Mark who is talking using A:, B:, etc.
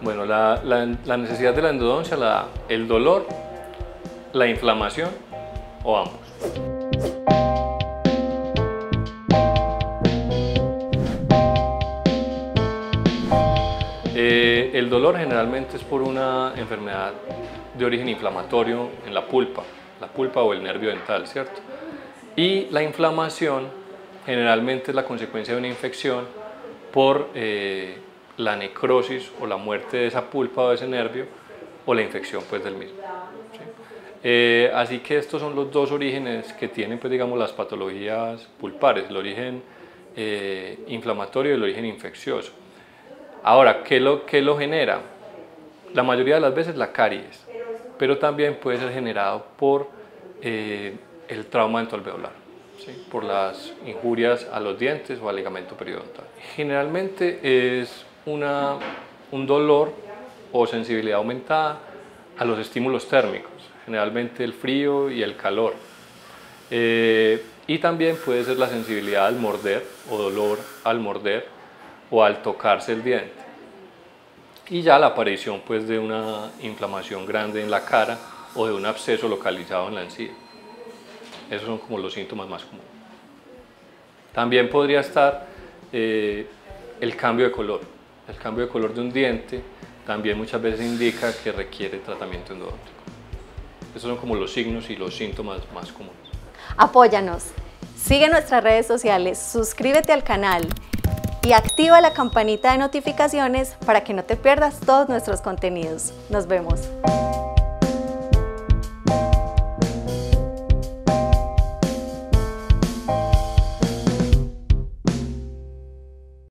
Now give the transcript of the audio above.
A: Bueno, la necesidad de la endodoncia la da el dolor, la inflamación o ambos. El dolor generalmente es por una enfermedad de origen inflamatorio en la pulpa o el nervio dental, ¿cierto? Y la inflamación generalmente es la consecuencia de una infección por la necrosis o la muerte de esa pulpa o de ese nervio o la infección pues del mismo, ¿sí? Así que estos son los dos orígenes que tienen pues digamos las patologías pulpares, el origen inflamatorio y el origen infeccioso. Ahora, ¿qué lo genera? La mayoría de las veces la caries, pero también puede ser generado por el trauma dentoalveolar, ¿sí? Por las injurias a los dientes o al ligamento periodontal. Generalmente es un dolor o sensibilidad aumentada a los estímulos térmicos, generalmente el frío y el calor. Y también puede ser la sensibilidad al morder o dolor al morder o al tocarse el diente. Y ya la aparición pues, de una inflamación grande en la cara o de un absceso localizado en la encía. Esos son como los síntomas más comunes. También podría estar el cambio de color. El cambio de color de un diente también muchas veces indica que requiere tratamiento endodóntico. Esos son como los signos y los síntomas más comunes.
B: Apóyanos, sigue nuestras redes sociales, suscríbete al canal y activa la campanita de notificaciones para que no te pierdas todos nuestros contenidos. Nos vemos.